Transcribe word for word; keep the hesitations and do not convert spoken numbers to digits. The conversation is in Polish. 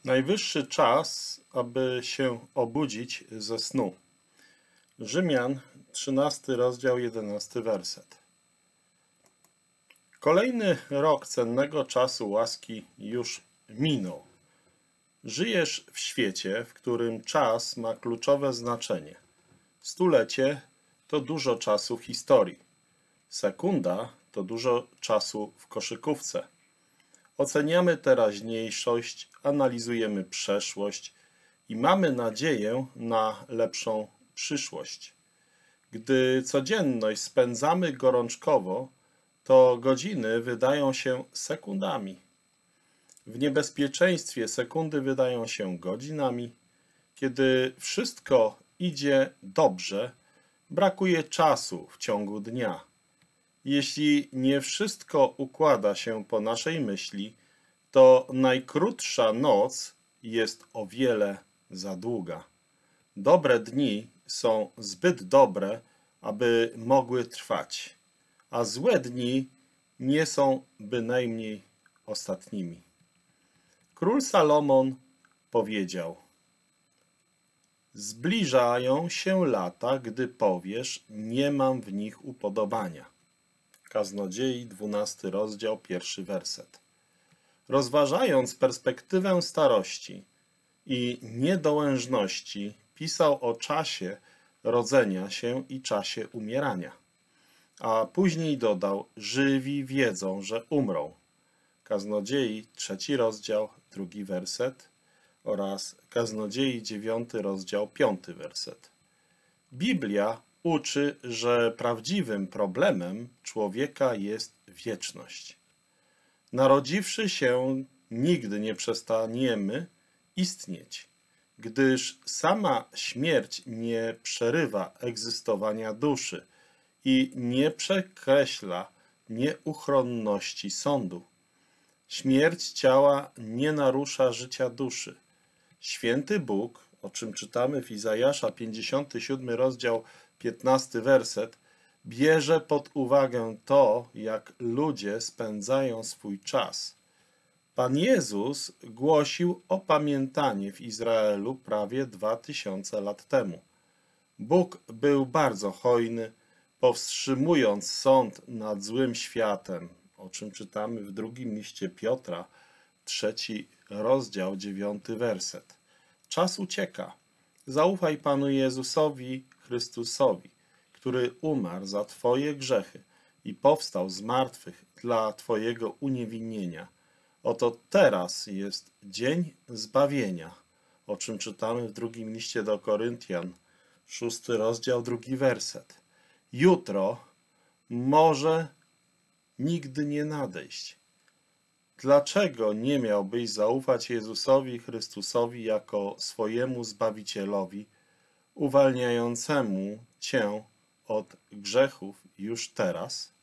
Najwyższy czas, aby się obudzić ze snu. Rzymian, trzynasty rozdział, jedenasty werset. Kolejny rok cennego czasu łaski już minął. Żyjesz w świecie, w którym czas ma kluczowe znaczenie. Stulecie to dużo czasu w historii. Sekunda to dużo czasu w koszykówce. Oceniamy teraźniejszość, analizujemy przeszłość i mamy nadzieję na lepszą przyszłość. Gdy codzienność spędzamy gorączkowo, to godziny wydają się sekundami. W niebezpieczeństwie sekundy wydają się godzinami. Kiedy wszystko idzie dobrze, brakuje czasu w ciągu dnia. Jeśli nie wszystko układa się po naszej myśli, to najkrótsza noc jest o wiele za długa. Dobre dni są zbyt dobre, aby mogły trwać, a złe dni nie są bynajmniej ostatnimi. Król Salomon powiedział: zbliżają się lata, gdy powiesz, nie mam w nich upodobania. Kaznodziei, dwunasty rozdział, pierwszy werset. Rozważając perspektywę starości i niedołężności, pisał o czasie rodzenia się i czasie umierania. A później dodał: żywi wiedzą, że umrą. Kaznodziei, trzeci rozdział, drugi werset oraz Kaznodziei, dziewiąty rozdział, piąty werset. Biblia uczy, że prawdziwym problemem człowieka jest wieczność. Narodziwszy się, nigdy nie przestaniemy istnieć, gdyż sama śmierć nie przerywa egzystowania duszy i nie przekreśla nieuchronności sądu. Śmierć ciała nie narusza życia duszy. Święty Bóg, o czym czytamy w Izajasza, pięćdziesiąty siódmy rozdział, piętnasty werset, bierze pod uwagę to, jak ludzie spędzają swój czas. Pan Jezus głosił opamiętanie w Izraelu prawie dwa tysiące lat temu. Bóg był bardzo hojny, powstrzymując sąd nad złym światem, o czym czytamy w drugim liście Piotra, trzeci rozdział, dziewiąty werset. Czas ucieka. Zaufaj Panu Jezusowi Chrystusowi, który umarł za Twoje grzechy i powstał z martwych dla Twojego uniewinnienia. Oto teraz jest dzień zbawienia, o czym czytamy w drugim liście do Koryntian, szósty rozdział, drugi werset. Jutro może nigdy nie nadejść. Dlaczego nie miałbyś zaufać Jezusowi Chrystusowi jako swojemu Zbawicielowi, uwalniającemu Cię od grzechów już teraz?